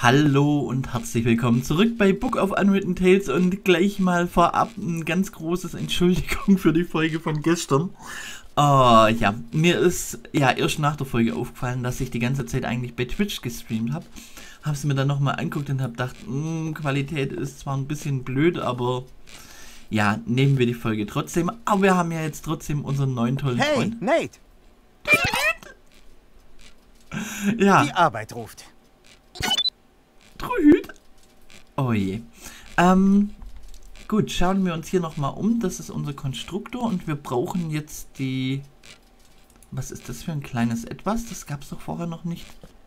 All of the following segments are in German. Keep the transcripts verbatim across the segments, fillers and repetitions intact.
Hallo und herzlich willkommen zurück bei Book of Unwritten Tales und gleich mal vorab ein ganz großes Entschuldigung für die Folge von gestern. Oh, ja, mir ist ja erst nach der Folge aufgefallen, dass ich die ganze Zeit eigentlich bei Twitch gestreamt habe. Habe es mir dann nochmal angeguckt und habe gedacht, mh, Qualität ist zwar ein bisschen blöd, aber ja, nehmen wir die Folge trotzdem. Aber wir haben ja jetzt trotzdem unseren neuen tollen hey, Freund. Hey, Nate! Ja. Die Arbeit ruft. Trüd. Oh je. Ähm, gut, schauen wir uns hier nochmal um. Das ist unser Konstruktor und wir brauchen jetzt die... Was ist das für ein kleines Etwas? Das gab es doch vorher noch nicht.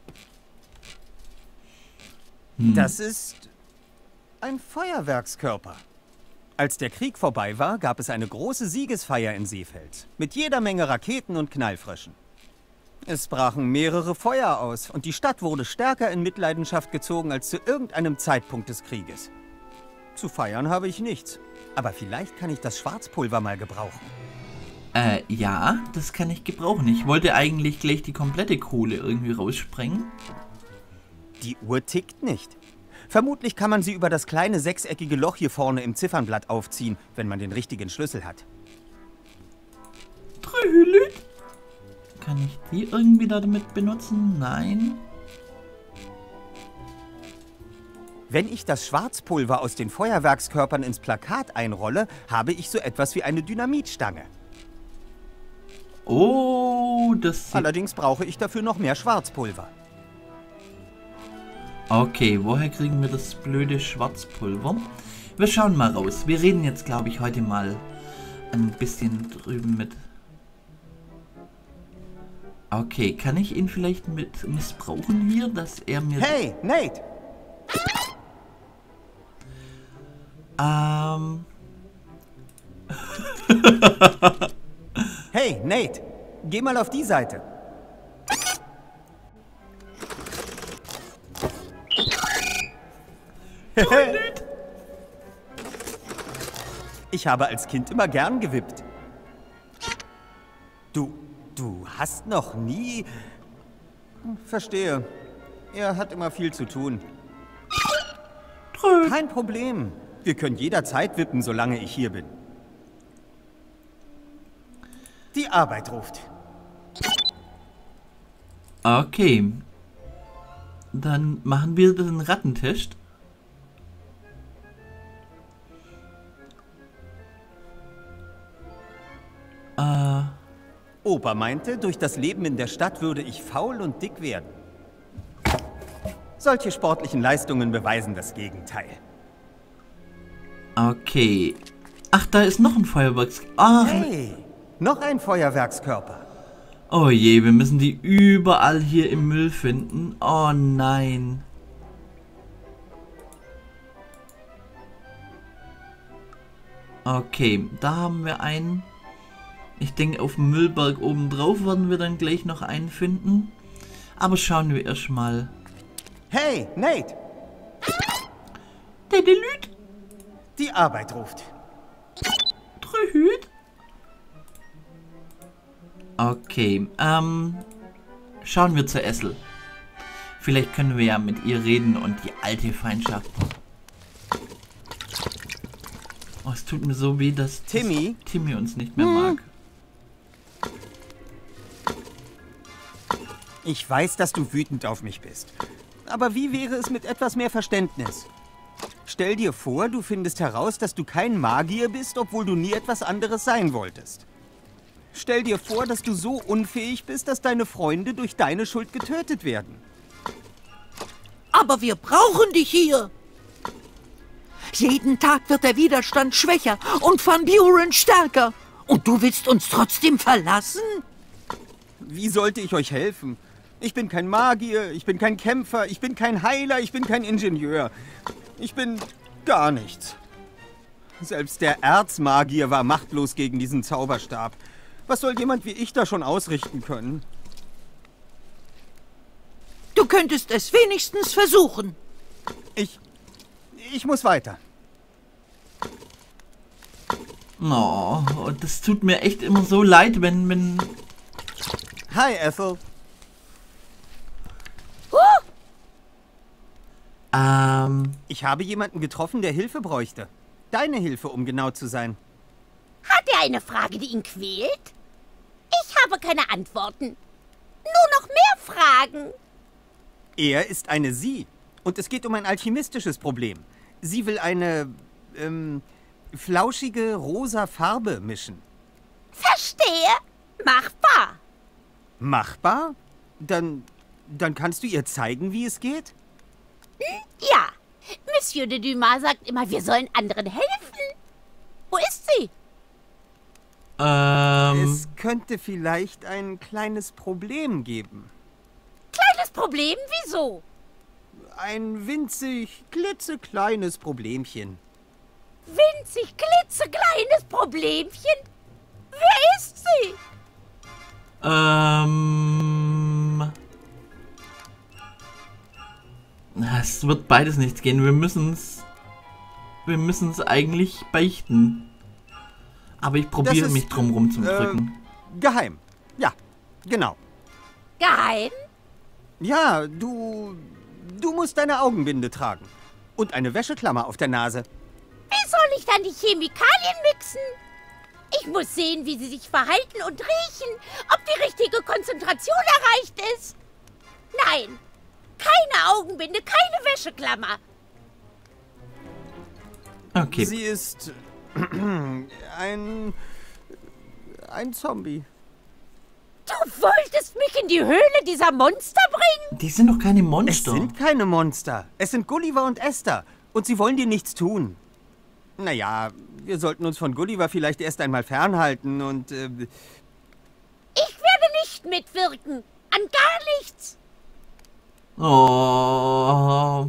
Hm. Das ist ein Feuerwerkskörper. Als der Krieg vorbei war, gab es eine große Siegesfeier in Seefeld. Mit jeder Menge Raketen und Knallfröschen. Es brachen mehrere Feuer aus und die Stadt wurde stärker in Mitleidenschaft gezogen als zu irgendeinem Zeitpunkt des Krieges. Zu feiern habe ich nichts, aber vielleicht kann ich das Schwarzpulver mal gebrauchen. Äh, ja, das kann ich gebrauchen. Ich wollte eigentlich gleich die komplette Kohle irgendwie raussprengen. Die Uhr tickt nicht. Vermutlich kann man sie über das kleine sechseckige Loch hier vorne im Ziffernblatt aufziehen, wenn man den richtigen Schlüssel hat. Trülüt. Kann ich die irgendwie damit benutzen? Nein. Wenn ich das Schwarzpulver aus den Feuerwerkskörpern ins Plakat einrolle, habe ich so etwas wie eine Dynamitstange. Oh, das... Allerdings brauche ich dafür noch mehr Schwarzpulver. Okay, woher kriegen wir das blöde Schwarzpulver? Wir schauen mal raus. Wir reden jetzt, glaube ich, heute mal ein bisschen drüben mit... Okay, kann ich ihn vielleicht mit missbrauchen hier, dass er mir... Hey, Nate! Ähm... Hey, Nate! Geh mal auf die Seite. Ich habe als Kind immer gern gewippt. Du, du hast noch nie... Verstehe. Er hat immer viel zu tun. Kein Problem. Wir können jederzeit wippen, solange ich hier bin. Die Arbeit ruft. Okay. Dann machen wir den Rattentest. Äh... Opa meinte, durch das Leben in der Stadt würde ich faul und dick werden. Solche sportlichen Leistungen beweisen das Gegenteil. Okay. Ach, da ist noch ein Feuerwerks... Ach. Hey, noch ein Feuerwerkskörper. Oh je, wir müssen die überall hier im Müll finden. Oh nein. Okay, da haben wir einen. Ich denke, auf dem Müllberg oben drauf werden wir dann gleich noch einen finden. Aber schauen wir erstmal. Hey, Nate! Dedelüt! Die Arbeit ruft. Trühüt! Okay, ähm... schauen wir zur Essel. Vielleicht können wir ja mit ihr reden und die alte Feindschaft... Oh, es tut mir so weh, dass Timmy, dass Timmy uns nicht mehr mag. Ich weiß, dass du wütend auf mich bist. Aber wie wäre es mit etwas mehr Verständnis? Stell dir vor, du findest heraus, dass du kein Magier bist, obwohl du nie etwas anderes sein wolltest. Stell dir vor, dass du so unfähig bist, dass deine Freunde durch deine Schuld getötet werden. Aber wir brauchen dich hier. Jeden Tag wird der Widerstand schwächer und Van Buren stärker. Und du willst uns trotzdem verlassen? Wie sollte ich euch helfen? Ich bin kein Magier, ich bin kein Kämpfer, ich bin kein Heiler, ich bin kein Ingenieur. Ich bin gar nichts. Selbst der Erzmagier war machtlos gegen diesen Zauberstab. Was soll jemand wie ich da schon ausrichten können? Du könntest es wenigstens versuchen. Ich... ich muss weiter. Oh, das tut mir echt immer so leid, wenn... wenn Hi, Ethel. Ähm, Ich habe jemanden getroffen, der Hilfe bräuchte. Deine Hilfe, um genau zu sein. Hat er eine Frage, die ihn quält? Ich habe keine Antworten. Nur noch mehr Fragen. Er ist eine Sie. Und es geht um ein alchemistisches Problem. Sie will eine, ähm, flauschige rosa Farbe mischen. Verstehe. Machbar. Machbar? Dann, dann kannst du ihr zeigen, wie es geht? Ja. Monsieur de Dumas sagt immer, wir sollen anderen helfen. Wo ist sie? ähm, Es könnte vielleicht ein kleines Problem geben. Kleines Problem, wieso? Ein winzig, klitzekleines Problemchen. Winzig, klitzekleines Problemchen. Wer ist sie? ähm, es wird beides nichts gehen. Wir müssen es, wir müssen es eigentlich beichten. Aber ich probiere Das ist, mich drum rum zu äh, drücken. Geheim. Ja, genau. Geheim? Ja, du... Du musst deine Augenbinde tragen. Und eine Wäscheklammer auf der Nase. Wie soll ich dann die Chemikalien mixen? Ich muss sehen, wie sie sich verhalten und riechen, ob die richtige Konzentration erreicht ist. Nein, keine Augenbinde, keine Wäscheklammer. Okay. Sie ist... ein... ein Zombie. Du wolltest mich in die Höhle dieser Monster bringen? Die sind doch keine Es Monster. sind keine Monster. Es sind Gulliver und Esther. Und sie wollen dir nichts tun. Naja, wir sollten uns von Gulliver vielleicht erst einmal fernhalten und... Äh, Ich werde nicht mitwirken. An gar nichts. Oh.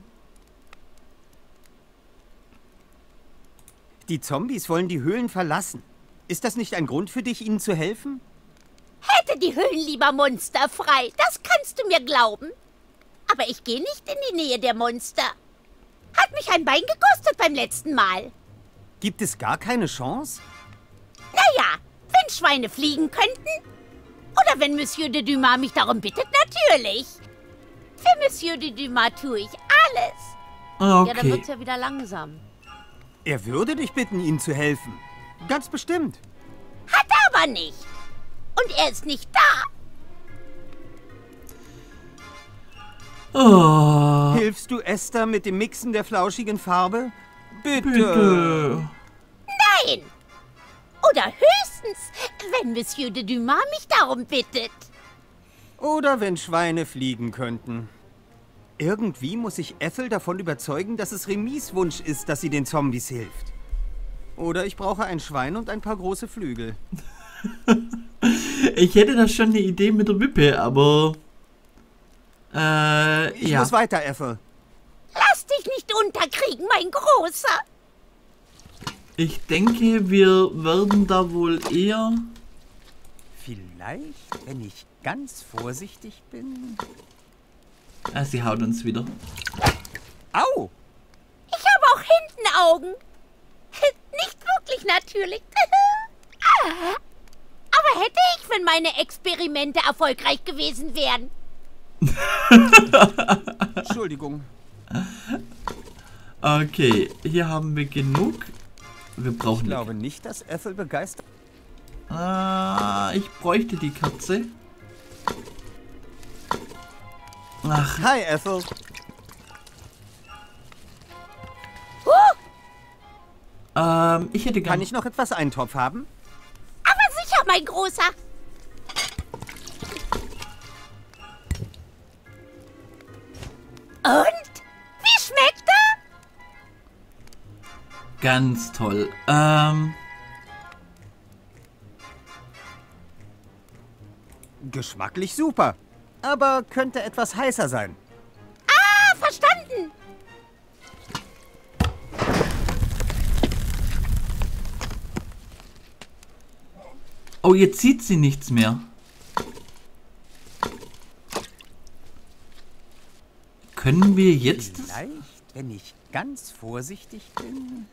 die Zombies wollen die Höhlen verlassen. Ist das nicht ein Grund für dich, ihnen zu helfen? Hätte die Höhlen lieber Monster frei, das kannst du mir glauben. Aber ich gehe nicht in die Nähe der Monster. Hat mich ein Bein gekostet beim letzten Mal. Gibt es gar keine Chance? Naja, wenn Schweine fliegen könnten. Oder wenn Monsieur de Dumas mich darum bittet, natürlich. Für Monsieur de Dumas tue ich alles. Ja, dann Okay. wird's ja wieder langsam. Er würde dich bitten, ihnen zu helfen. Ganz bestimmt. Hat er aber nicht. Und er ist nicht da. Oh, Hilfst du Esther mit dem Mixen der flauschigen Farbe? Bitte. bitte. Nein. Oder höchstens, wenn Monsieur de Dumas mich darum bittet. Oder wenn Schweine fliegen könnten. Irgendwie muss ich Ethel davon überzeugen, dass es Remis Wunsch ist, dass sie den Zombies hilft. Oder ich brauche ein Schwein und ein paar große Flügel. Ich hätte da schon eine Idee mit der Wippe, aber... Äh, Ich ja. muss weiter, Ethel. Lass dich nicht unterkriegen, mein Großer. Ich denke, wir werden da wohl eher... Vielleicht, wenn ich ganz vorsichtig bin... Ah, sie haut uns wieder. Au! Ich habe auch hinten Augen. Nicht wirklich natürlich. Aber hätte ich, wenn meine Experimente erfolgreich gewesen wären. Entschuldigung. Okay, hier haben wir genug. Wir Ich brauchen... glaube nicht, dass Ethel begeistert... Ah, ich bräuchte die Katze. Ach, Hi, Ethel. Huh, ähm, ich hätte Kann gern... ich noch etwas Eintopf haben? aber sicher, mein Großer. Und? Wie schmeckt er? Ganz toll. Ähm, Geschmacklich super. Aber könnte etwas heißer sein. Ah, verstanden. oh, jetzt sieht sie nichts mehr. Können wir jetzt... das- Vielleicht, wenn ich ganz vorsichtig bin...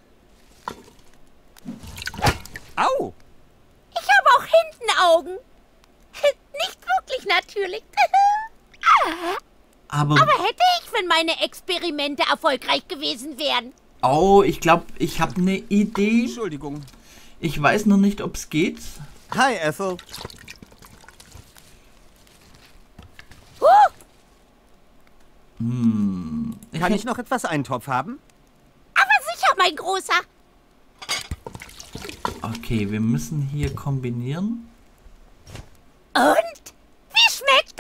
Au! Ich habe auch hinten Augen. Nicht wirklich natürlich. Aber, Aber hätte ich, wenn meine Experimente erfolgreich gewesen wären. oh, ich glaube, ich habe eine Idee. Entschuldigung. Ich weiß noch nicht, ob es geht. Hi, Ethel. Huh, Hm. Kann ich noch etwas Eintopf haben? aber sicher, mein Großer. Okay, wir müssen hier kombinieren. Und? Wie schmeckt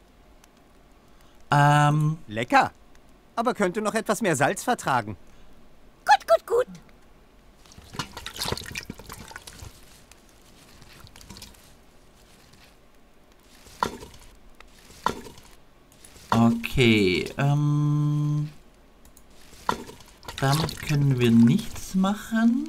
er? Ähm, Lecker. Aber könnte noch etwas mehr Salz vertragen. Gut, gut, gut. okay, ähm, damit können wir nichts machen.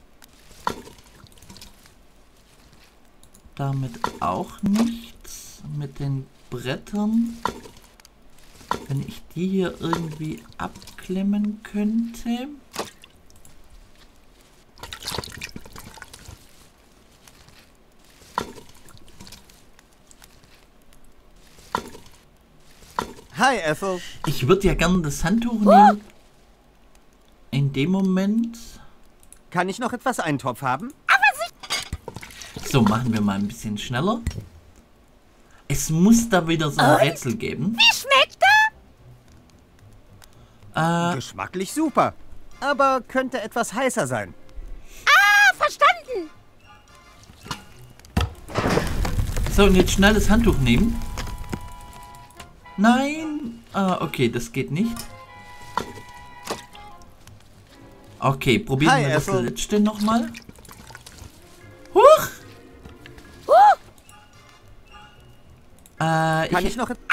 Damit auch nichts. Mit den Brettern. Wenn ich die hier irgendwie abklemmen könnte. Hi, Ethel. Ich würde ja gerne das Handtuch nehmen. In dem Moment. Kann ich noch etwas Eintopf haben? So, machen wir mal ein bisschen schneller. Es muss da wieder so ein Rätsel geben. Wie schmeckt er? Äh, Geschmacklich super. Aber könnte etwas heißer sein. Ah, verstanden. so, und jetzt schnell das Handtuch nehmen. Nein. Ah, okay, das geht nicht. Okay, probieren Hi, wir das Ethel. letzte nochmal. Huch! Huh, Äh, Kann ich, ich noch... et-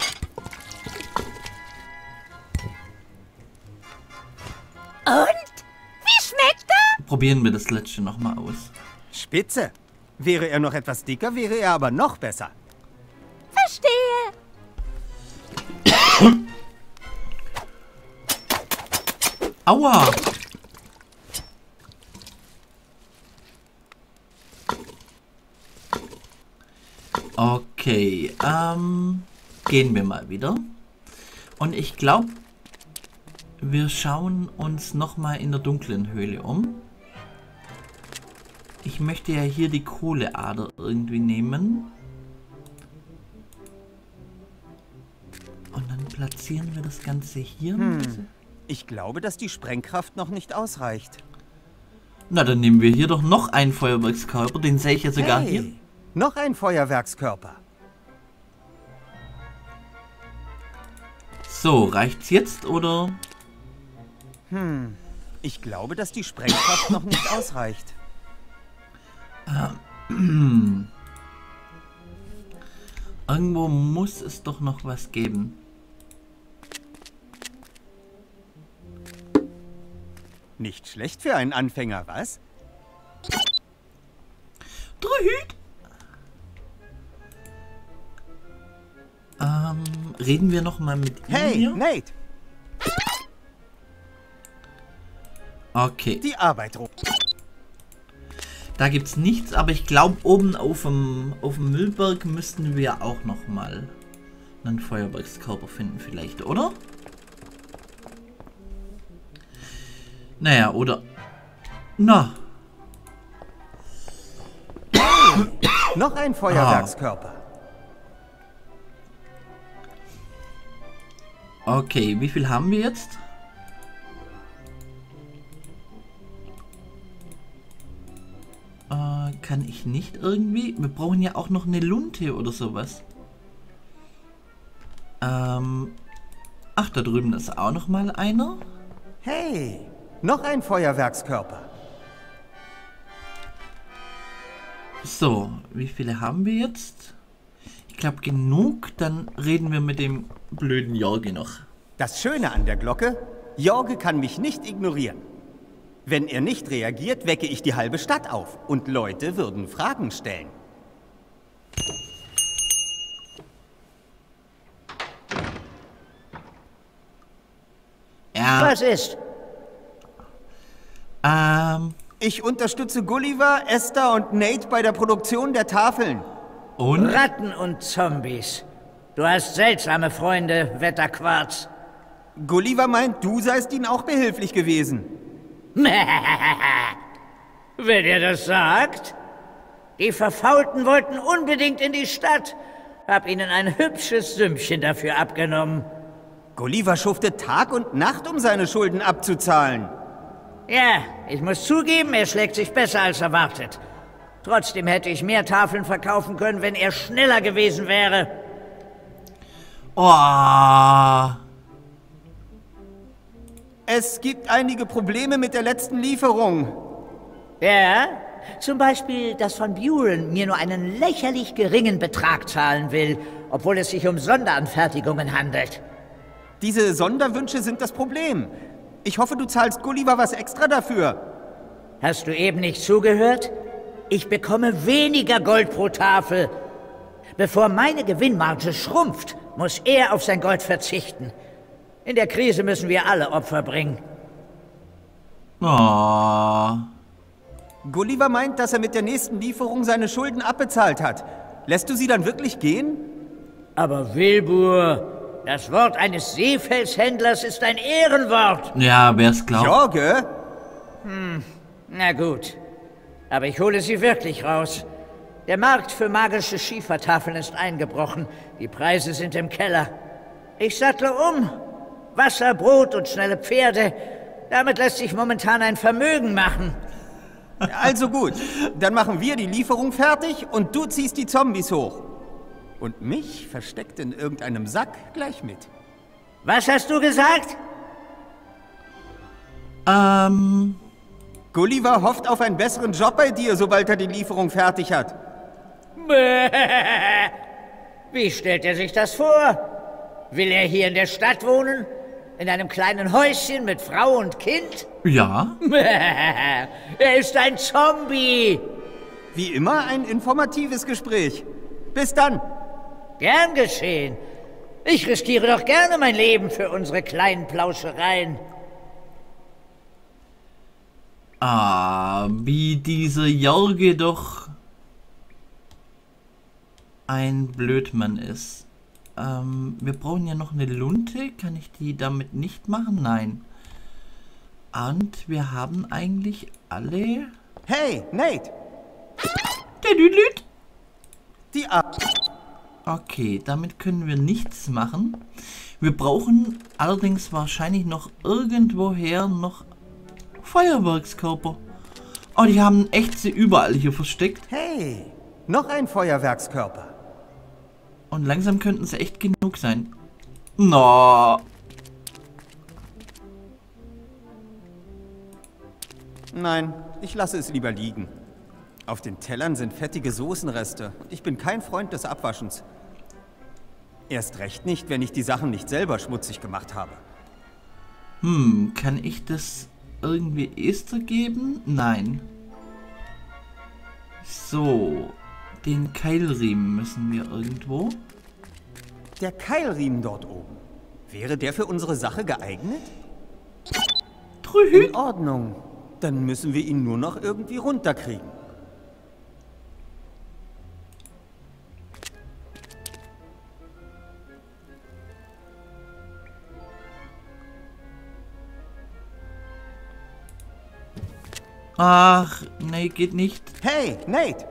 und? Wie schmeckt er? probieren wir das letzte nochmal aus. Spitze. Wäre er noch etwas dicker, wäre er aber noch besser. Verstehe. Aua! Okay, ähm, gehen wir mal wieder. Und ich glaube, wir schauen uns nochmal in der dunklen Höhle um. Ich möchte ja hier die Kohleader irgendwie nehmen. Und dann platzieren wir das Ganze hier. Ich glaube, dass die Sprengkraft noch nicht ausreicht. Na, dann nehmen wir hier doch noch einen Feuerwerkskörper. Den sehe ich ja sogar Hey, hier. noch ein Feuerwerkskörper. So, reicht's jetzt oder? Ich glaube, dass die Sprengkraft noch nicht ausreicht. Irgendwo muss es doch noch was geben. Nicht schlecht für einen Anfänger, was? Drüt! Ähm, reden wir noch mal mit ihm Hey, hier? Nate, Okay, die Arbeit ruht. da gibt's nichts, aber ich glaube oben auf dem, auf dem Müllberg müssten wir auch noch mal einen Feuerwerkskörper finden vielleicht, oder? Naja, oder... Na, Noch ein Feuerwerkskörper. okay, wie viel haben wir jetzt? Äh, kann ich nicht irgendwie? Wir brauchen ja auch noch eine Lunte oder sowas. Ähm, ach, da drüben ist auch noch mal einer. Hey, noch ein Feuerwerkskörper. So, wie viele haben wir jetzt? Ich glaube genug, dann reden wir mit dem blöden Jorge noch. Das Schöne an der Glocke, Jorge kann mich nicht ignorieren. Wenn er nicht reagiert, wecke ich die halbe Stadt auf und Leute würden Fragen stellen. Ja, Was ist? ähm, Ich unterstütze Gulliver, Esther und Nate bei der Produktion der Tafeln. und? Ratten und Zombies. Du hast seltsame Freunde, Wetterquarz. Gulliver meint, du seist ihnen auch behilflich gewesen. Wer dir das sagt? Die Verfaulten wollten unbedingt in die Stadt. Hab ihnen ein hübsches Sümmchen dafür abgenommen. Gulliver schuftet Tag und Nacht, um seine Schulden abzuzahlen. Ja, ich muss zugeben, er schlägt sich besser als erwartet. Trotzdem hätte ich mehr Tafeln verkaufen können, wenn er schneller gewesen wäre. Oh. Es gibt einige Probleme mit der letzten Lieferung. Ja? Zum Beispiel, dass Von Buren mir nur einen lächerlich geringen Betrag zahlen will, obwohl es sich um Sonderanfertigungen handelt. Diese Sonderwünsche sind das Problem. Ich hoffe, du zahlst Gulliver was extra dafür. Hast du eben nicht zugehört? Ich bekomme weniger Gold pro Tafel. Bevor meine Gewinnmarge schrumpft, muss er auf sein Gold verzichten. In der Krise müssen wir alle Opfer bringen. Oh. Gulliver meint, dass er mit der nächsten Lieferung seine Schulden abbezahlt hat. Lässt du sie dann wirklich gehen? Aber Wilbur, das Wort eines Seefelshändlers ist ein Ehrenwort. Ja, wer's glaubt. Jorge? Hm, na gut. Aber ich hole sie wirklich raus. Der Markt für magische Schiefertafeln ist eingebrochen. Die Preise sind im Keller. Ich sattle um. Wasser, Brot und schnelle Pferde. Damit lässt sich momentan ein Vermögen machen. Also gut, dann machen wir die Lieferung fertig und du ziehst die Zombies hoch. Und mich versteckt in irgendeinem Sack gleich mit. Was hast du gesagt? Ähm... Gulliver hofft auf einen besseren Job bei dir, sobald er die Lieferung fertig hat. Wie stellt er sich das vor? Will er hier in der Stadt wohnen? In einem kleinen Häuschen mit Frau und Kind? Ja. Er ist ein Zombie. Wie immer ein informatives Gespräch. Bis dann. Gern geschehen. Ich riskiere doch gerne mein Leben für unsere kleinen Plauschereien. Ah, wie dieser Jorge doch ein Blödmann ist. Ähm, wir brauchen ja noch eine Lunte. Kann ich die damit nicht machen? Nein. Und wir haben eigentlich alle... Hey, Nate! Der Lüt. Die Ab... Okay, damit können wir nichts machen. Wir brauchen allerdings wahrscheinlich noch irgendwoher noch Feuerwerkskörper. Oh, die haben echt sie überall hier versteckt. Hey, noch ein Feuerwerkskörper. Und langsam könnten sie echt genug sein. No. Nein, ich lasse es lieber liegen. Auf den Tellern sind fettige Soßenreste und ich bin kein Freund des Abwaschens. Erst recht nicht, wenn ich die Sachen nicht selber schmutzig gemacht habe. Hm, kann ich das irgendwie Esther geben? Nein. So, den Keilriemen müssen wir irgendwo. Der Keilriemen dort oben. Wäre der für unsere Sache geeignet? Trühüt. In Ordnung. Dann müssen wir ihn nur noch irgendwie runterkriegen. Ach, nee, geht nicht. Hey, Nate!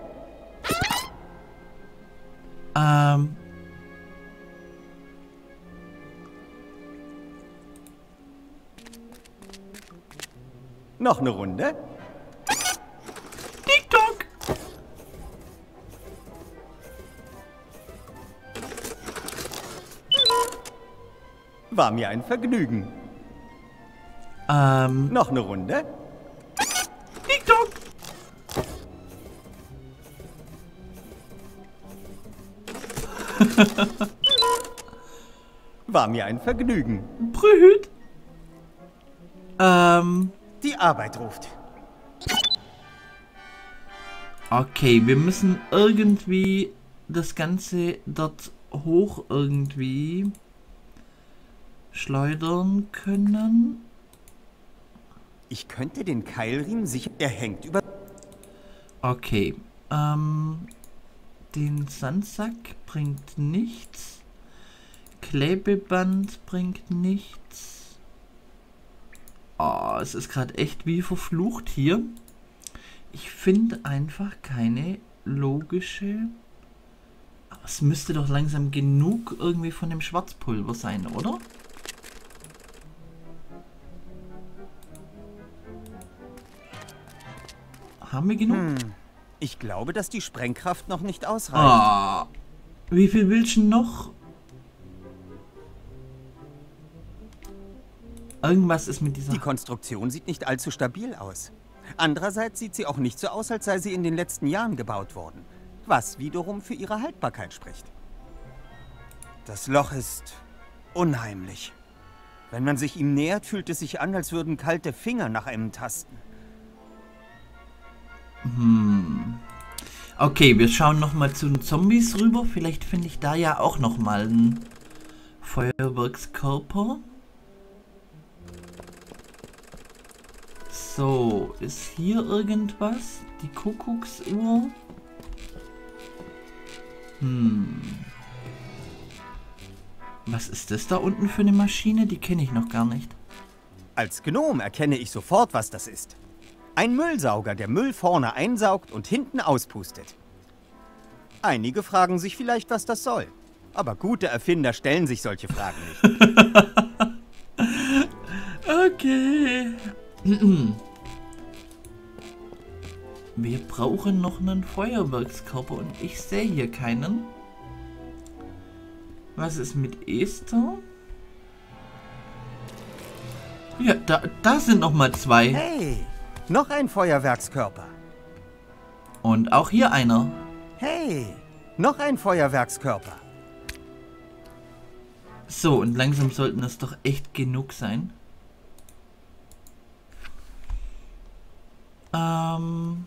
Ähm. Noch eine Runde? TikTok! War mir ein Vergnügen. Ähm. Noch eine Runde? TikTok! War mir ein Vergnügen. Brüht. Ähm. Die Arbeit ruft. Okay, wir müssen irgendwie das Ganze dort hoch irgendwie schleudern können. Ich könnte den Keilriemen sicher... Er hängt über... Okay, ähm, den Sandsack bringt nichts. Klebeband bringt nichts. Oh, es ist gerade echt wie verflucht hier. Ich finde einfach keine logische... Aber es müsste doch langsam genug irgendwie von dem Schwarzpulver sein, oder? Haben wir genug? Hm. Ich glaube, dass die Sprengkraft noch nicht ausreicht. Ah, wie viel willst du noch? Irgendwas ist mit dieser... Die Konstruktion sieht nicht allzu stabil aus. Andererseits sieht sie auch nicht so aus, als sei sie in den letzten Jahren gebaut worden. Was wiederum für ihre Haltbarkeit spricht. Das Loch ist unheimlich. Wenn man sich ihm nähert, fühlt es sich an, als würden kalte Finger nach einem tasten. Hm. Okay, wir schauen nochmal zu den Zombies rüber. Vielleicht finde ich da ja auch nochmal einen Feuerwerkskörper. So, ist hier irgendwas? Die Kuckucksuhr? Hm. Was ist das da unten für eine Maschine? Die kenne ich noch gar nicht. Als Gnom erkenne ich sofort, was das ist. Ein Müllsauger, der Müll vorne einsaugt und hinten auspustet. Einige fragen sich vielleicht, was das soll. Aber gute Erfinder stellen sich solche Fragen nicht. Okay. Wir brauchen noch einen Feuerwerkskörper und ich sehe hier keinen. Was ist mit Esther? Ja, da, da sind noch mal zwei. Hey, noch ein Feuerwerkskörper. Und auch hier einer. Hey, noch ein Feuerwerkskörper. So, und langsam sollten das doch echt genug sein. Ähm...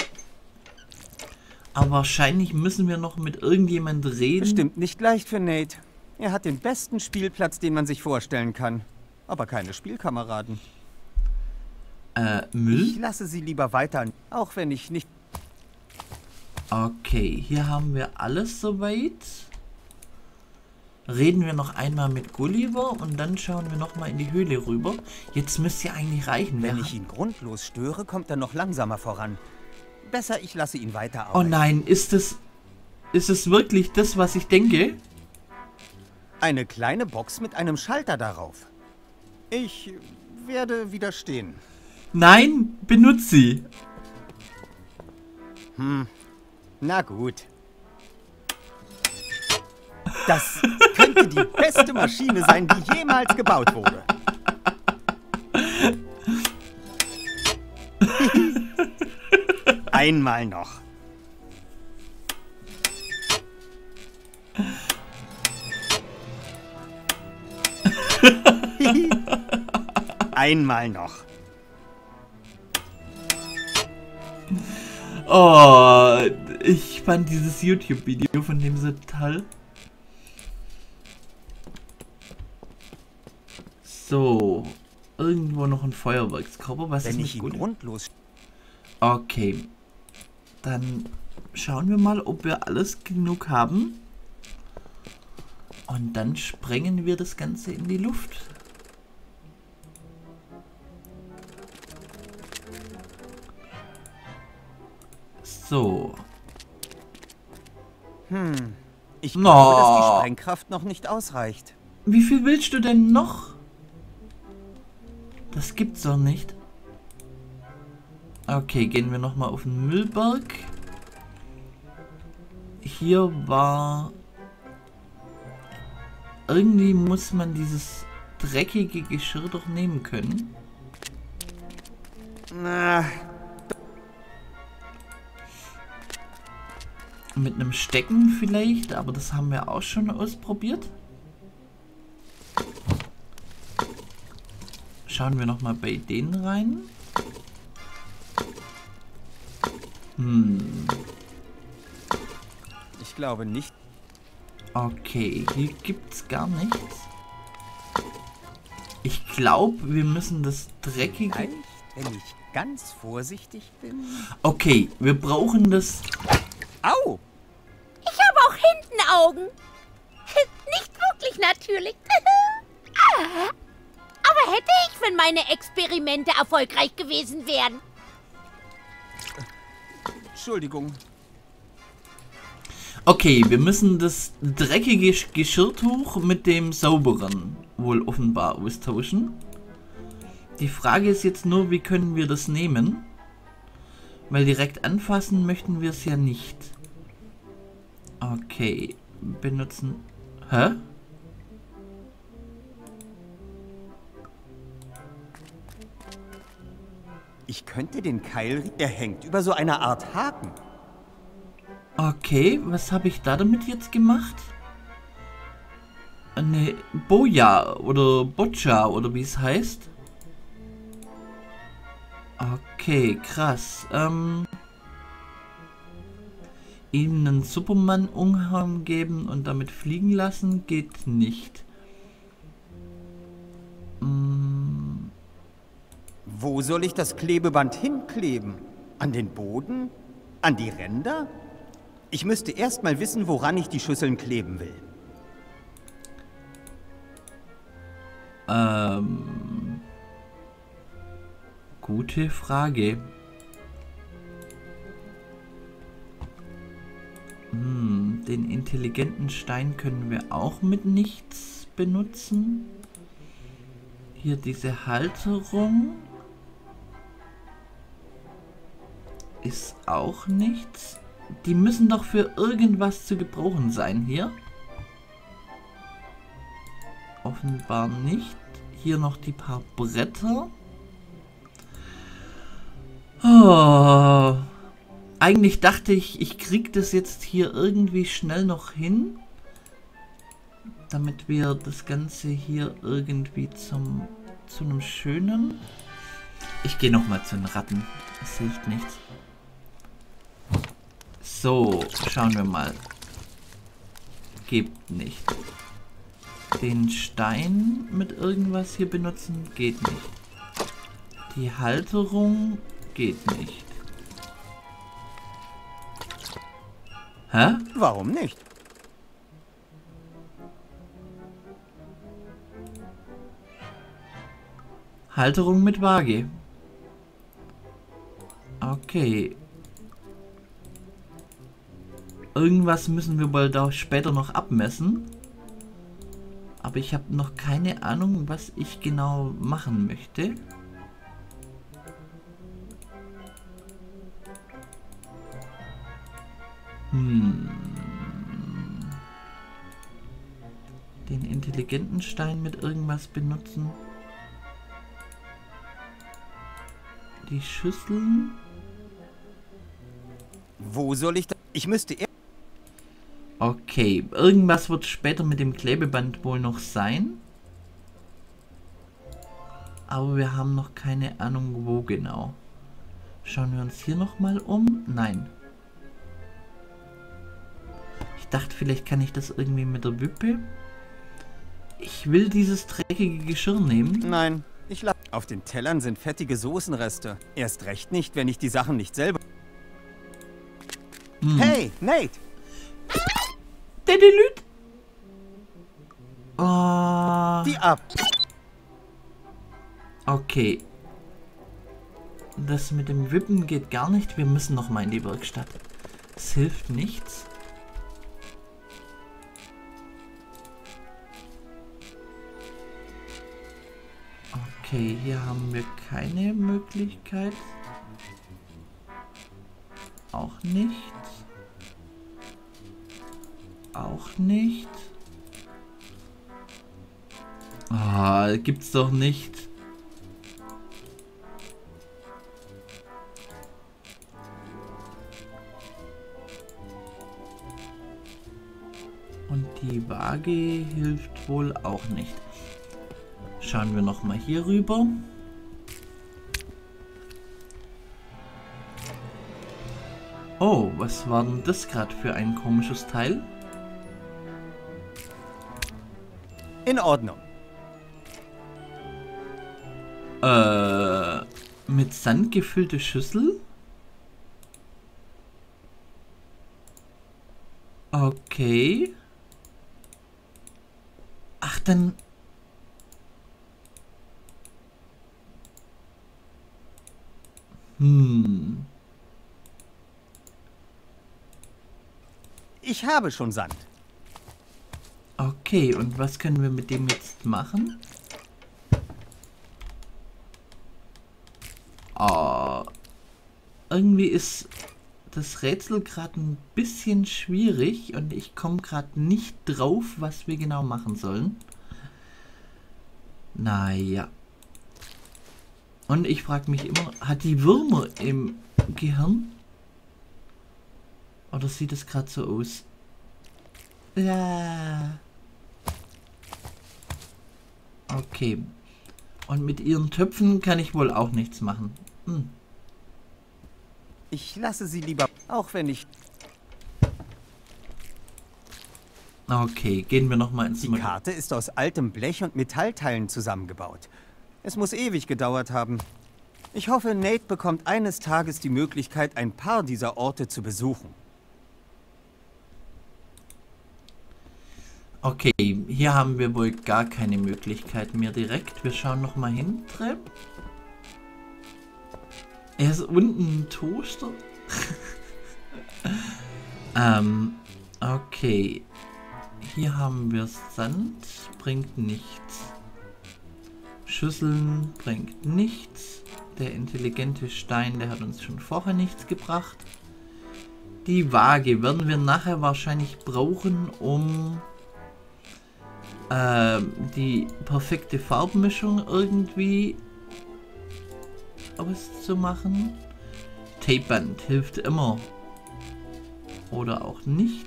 Aber wahrscheinlich müssen wir noch mit irgendjemand reden. Bestimmt nicht leicht für Nate. Er hat den besten Spielplatz, den man sich vorstellen kann. Aber keine Spielkameraden. Äh, Müll? Ich lasse sie lieber weiter, auch wenn ich nicht... Okay, hier haben wir alles soweit. Reden wir noch einmal mit Gulliver und dann schauen wir noch mal in die Höhle rüber. Jetzt müsste ja eigentlich reichen. Wenn wir ich ihn grundlos störe, kommt er noch langsamer voran. Besser, ich lasse ihn weiter Oh arbeiten. nein, ist es... Ist es wirklich das, was ich denke? Eine kleine Box mit einem Schalter darauf. Ich werde widerstehen. Nein, benutze sie. Hm, na gut. Das könnte die beste Maschine sein, die jemals gebaut wurde. Einmal noch. Einmal noch. Oh, ich fand dieses YouTube-Video von dem so toll. So, irgendwo noch ein Feuerwerkskörper. Was Wenn ist ich mit ihn gut? grundlos... Okay, dann schauen wir mal, ob wir alles genug haben. Und dann sprengen wir das Ganze in die Luft. So. Hm, ich No. glaube, dass die Sprengkraft noch nicht ausreicht. Wie viel willst du denn noch? Das gibt's doch nicht. Okay, gehen wir nochmal auf den Müllberg. Hier war... Irgendwie muss man dieses dreckige Geschirr doch nehmen können. Na, Mit einem Stecken vielleicht, aber das haben wir auch schon ausprobiert. Schauen wir nochmal bei denen rein. Hm. ich glaube nicht. Okay, hier gibt's gar nichts. Ich glaube, wir müssen das dreckige... Vielleicht, wenn ich ganz vorsichtig bin. Okay, wir brauchen das... Au! Ich habe auch hinten Augen. Nicht wirklich ich natürlich. Aber hätte ich, wenn meine Experimente erfolgreich gewesen wären. Entschuldigung. Okay, wir müssen das dreckige Geschirrtuch mit dem sauberen wohl offenbar austauschen. Die Frage ist jetzt nur, wie können wir das nehmen? Weil direkt anfassen möchten wir es ja nicht. Okay, benutzen... Hä? Ich könnte den Keil... Er hängt über so einer Art Haken. Okay, was habe ich da damit jetzt gemacht? Eine Boja oder Boccia oder wie es heißt. Okay, krass. Ähm, ihm einen Superman-Umhang geben und damit fliegen lassen geht nicht. Mm. Wo soll ich das Klebeband hinkleben? An den Boden? An die Ränder? Ich müsste erst mal wissen, woran ich die Schüsseln kleben will. Ähm, gute Frage. Hm, den intelligenten Stein können wir auch mit nichts benutzen. Hier diese Halterung ist auch nichts. Die müssen doch für irgendwas zu gebrauchen sein hier. Offenbar nicht. Hier noch die paar Bretter. Oh. Eigentlich dachte ich, ich krieg das jetzt hier irgendwie schnell noch hin. Damit wir das Ganze hier irgendwie zum zu einem schönen... Ich gehe nochmal zu den Ratten. Das hilft nichts. So, schauen wir mal. Gibt nicht. Den Stein mit irgendwas hier benutzen geht nicht. Die Halterung geht nicht. Hä? Warum nicht? Halterung mit Waage. Okay. Irgendwas müssen wir wohl da später noch abmessen. Aber ich habe noch keine Ahnung, was ich genau machen möchte. Hm. Den intelligenten Stein mit irgendwas benutzen. Die Schüsseln. Wo soll ich da... Ich müsste... er Okay, irgendwas wird später mit dem Klebeband wohl noch sein. Aber wir haben noch keine Ahnung, wo genau. Schauen wir uns hier nochmal um. Nein. Ich dachte, vielleicht kann ich das irgendwie mit der Wippe. Ich will dieses dreckige Geschirr nehmen. Nein, ich lasse... Auf den Tellern sind fettige Soßenreste. Erst recht nicht, wenn ich die Sachen nicht selber... Hm. Hey, Nate! Dedelüt! Oh. Die ab! Okay. Das mit dem Wippen geht gar nicht. Wir müssen noch mal in die Werkstatt. Es hilft nichts. Okay, hier haben wir keine Möglichkeit. Auch nicht. Auch nicht. Ah, gibt's doch nicht. Und die Waage hilft wohl auch nicht. Schauen wir noch mal hier rüber. Oh, was war denn das gerade für ein komisches Teil? In Ordnung. Äh, mit Sand gefüllte Schüssel? Okay. dann... Hm... Ich habe schon Sand. Okay, und was können wir mit dem jetzt machen? Oh, irgendwie ist das Rätsel gerade ein bisschen schwierig und ich komme gerade nicht drauf, was wir genau machen sollen. Naja. Und ich frage mich immer, hat die Würmer im Gehirn? Oder sieht es gerade so aus? Ja. Okay. Und mit ihren Töpfen kann ich wohl auch nichts machen. Hm. Ich lasse sie lieber, auch wenn ich... Okay, gehen wir nochmal ins Die Modell. Karte ist aus altem Blech und Metallteilen zusammengebaut. Es muss ewig gedauert haben. Ich hoffe, Nate bekommt eines Tages die Möglichkeit, ein paar dieser Orte zu besuchen. Okay, hier haben wir wohl gar keine Möglichkeit mehr direkt. Wir schauen nochmal hin, Trepp. Er ist unten ein Toaster. ähm, okay. Hier haben wir Sand, bringt nichts. Schüsseln bringt nichts. Der intelligente Stein, der hat uns schon vorher nichts gebracht. Die Waage werden wir nachher wahrscheinlich brauchen, um äh, die perfekte Farbmischung irgendwie auszumachen. Tapeband hilft immer. Oder auch nicht.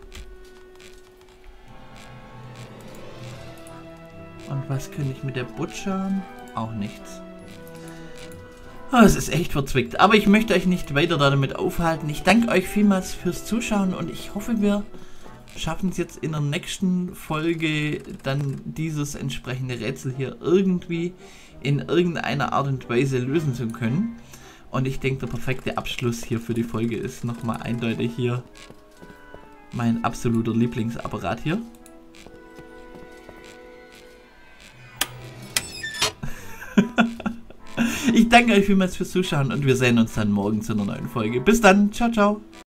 Und was könnte ich mit der Butcher? Auch nichts. Oh, es ist echt verzwickt. Aber ich möchte euch nicht weiter damit aufhalten. Ich danke euch vielmals fürs Zuschauen und ich hoffe, wir schaffen es jetzt in der nächsten Folge dann dieses entsprechende Rätsel hier irgendwie in irgendeiner Art und Weise lösen zu können. Und ich denke, der perfekte Abschluss hier für die Folge ist nochmal eindeutig hier mein absoluter Lieblingsapparat hier. Ich danke euch vielmals fürs Zuschauen und wir sehen uns dann morgen zu einer neuen Folge. Bis dann, ciao, ciao.